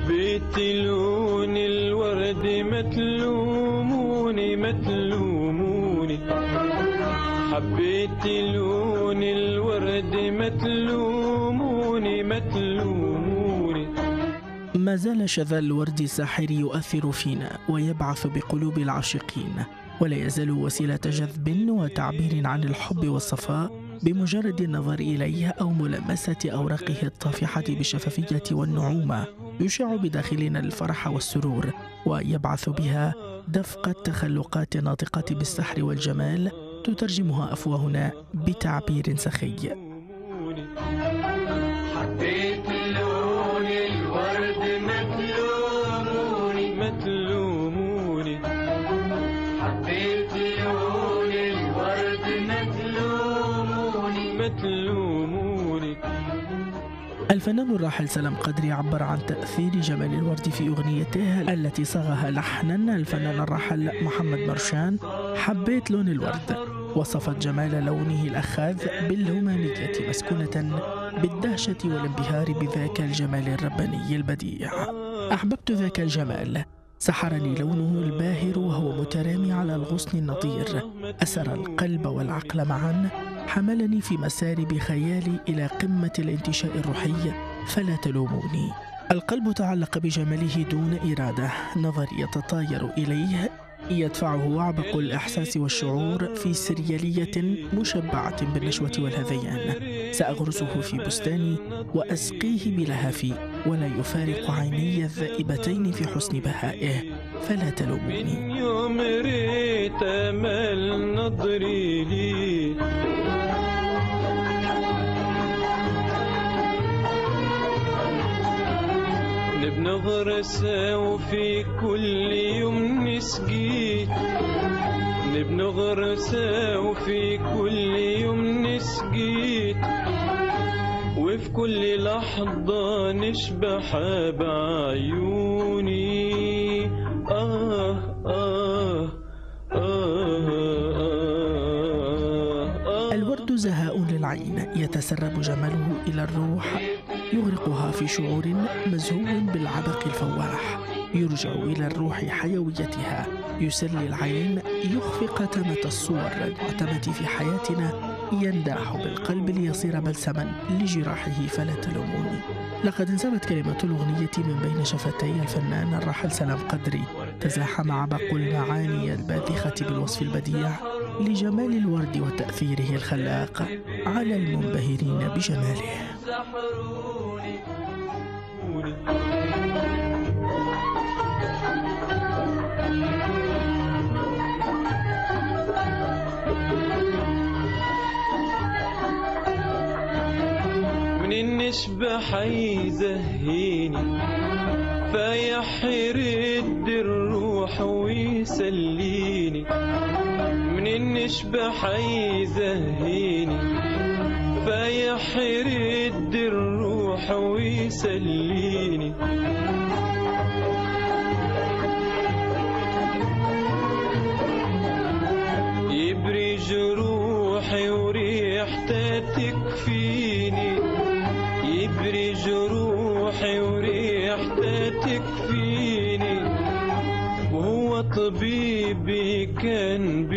حبيت لون الورد ما تلوموني ما تلوموني، حبيت لون الورد ما تلوموني ما تلوموني. ما زال شذا الورد الساحر يؤثر فينا ويبعث بقلوب العاشقين، ولا يزال وسيلة جذب وتعبير عن الحب والصفاء بمجرد النظر إليه أو ملامسة أوراقه الطافحة بالشفافية والنعومة، يشع بداخلنا الفرح والسرور، ويبعث بها دفق التخلقات الناطقة بالسحر والجمال تترجمها أفواهنا بتعبير سخي. حبيت لون الورد ما تلوموني ما تلوموني، حبيت لون الورد ما تلوموني ما تلوموني. الفنان الراحل سلام قدري عبر عن تأثير جمال الورد في أغنيته التي صاغها لحنا الفنان الراحل محمد مرشان، حبيت لون الورد. وصفت جمال لونه الأخاذ بالهمامية مسكونة بالدهشة والانبهار بذاك الجمال الرباني البديع. أحببت ذاك الجمال، سحرني لونه الباهر وهو مترامي على الغصن النضير، أسر القلب والعقل معا، حملني في مسار بخيالي إلى قمة الانتشاء الروحي، فلا تلوموني. القلب تعلق بجماله دون إرادة، نظري يتطاير إليه، يدفعه عبق الإحساس والشعور في سريالية مشبعة بالنشوة والهذيان. سأغرسه في بستاني وأسقيه بلهفي، ولا يفارق عيني الذائبتين في حسن بهائه، فلا تلوموني. يوم ريت أمل نظري لي، نغرس وفي كل يوم نسقي، نغرس وفي كل يوم نسقي، وفي كل لحظة نشبح بعيوني. آه آه آه آه. الورد زهاء للعين، يتسرب جماله إلى الروح، يغرقها في شعور مزهو بالعبق الفواح، يرجع إلى الروح حيويتها، يسلي العين، يخفق تمة الصور المعتمة في حياتنا، ينداح بالقلب ليصير بلسما لجراحه، فلا تلوموني. لقد انسابت كلمة الأغنية من بين شفتي الفنان الراحل سلام قدري، تزاحم عبق المعاني الباذخة بالوصف البديع لجمال الورد وتأثيره الخلاق على المنبهرين بجماله. منين نشبح يزهيني، فيحرد الروح ويسليني. منين نشبح يزهيني، فيحرد الروح ويسليني. يبري جروحي وريحته تكفيني، يبري جروحي وريحته تكفيني. وهو طبيبي كان